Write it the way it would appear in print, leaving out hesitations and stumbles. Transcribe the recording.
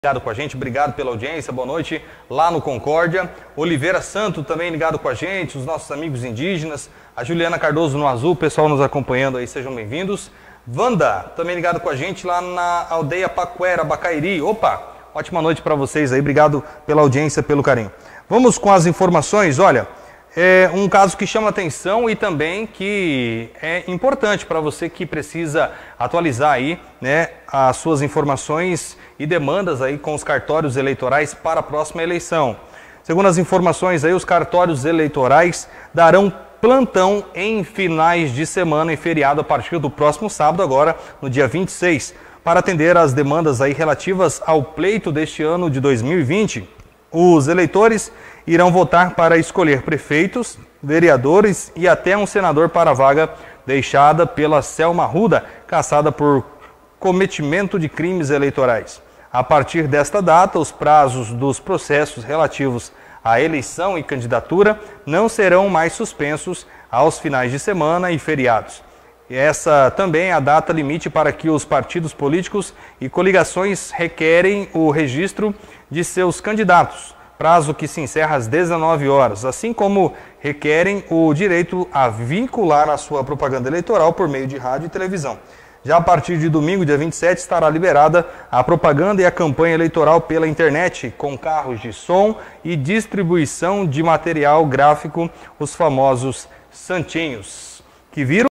Ligado com a gente, obrigado pela audiência, boa noite lá no Concórdia. Oliveira Santo também ligado com a gente, os nossos amigos indígenas, a Juliana Cardoso no Azul, pessoal nos acompanhando aí, sejam bem-vindos. Wanda também ligado com a gente lá na aldeia Paquera, Bacairi. Opa, ótima noite para vocês aí, obrigado pela audiência, pelo carinho. Vamos com as informações, olha, é um caso que chama atenção e também que é importante para você que precisa atualizar aí, né, as suas informações e demandas aí com os cartórios eleitorais para a próxima eleição. Segundo as informações aí, os cartórios eleitorais darão plantão em finais de semana e feriado a partir do próximo sábado, agora no dia 26, para atender às demandas aí relativas ao pleito deste ano de 2020. Os eleitores irão votar para escolher prefeitos, vereadores e até um senador para a vaga deixada pela Selma Arruda, caçada por cometimento de crimes eleitorais. A partir desta data, os prazos dos processos relativos à eleição e candidatura não serão mais suspensos aos finais de semana e feriados. Essa também é a data limite para que os partidos políticos e coligações requerem o registro de seus candidatos, prazo que se encerra às 19 horas, assim como requerem o direito a vincular a sua propaganda eleitoral por meio de rádio e televisão. Já a partir de domingo, dia 27, estará liberada a propaganda e a campanha eleitoral pela internet, com carros de som e distribuição de material gráfico, os famosos santinhos, que viram